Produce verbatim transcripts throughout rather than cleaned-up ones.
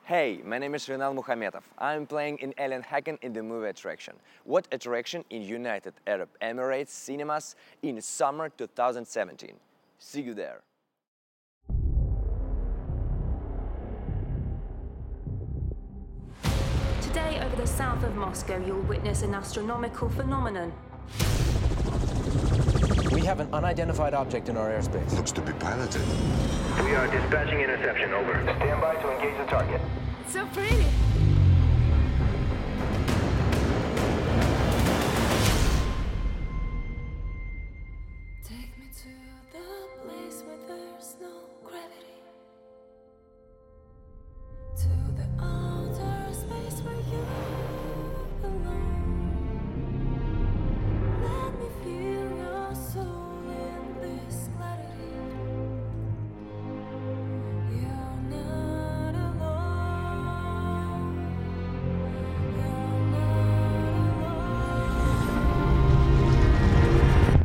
Hey, my name is Rinal Muhammedov. I'm playing in Alien Hacken in the movie Attraction. What Attraction in United Arab Emirates cinemas in summer two thousand seventeen. See you there. Today, over the south of Moscow, you'll witness an astronomical phenomenon. We have an unidentified object in our airspace. Looks to be piloted. We are dispatching interception, over. Stand by to engage the target. It's so pretty. Take me to the place where there's no gravity. To the outer space where you belong. Let me feel your soul in this clarity. You're not alone. You're not alone.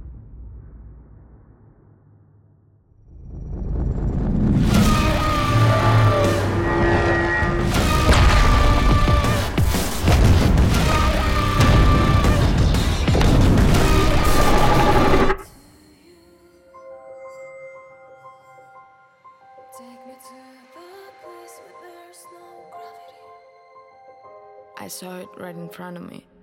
Take me to the place where there's no gravity. I saw it right in front of me.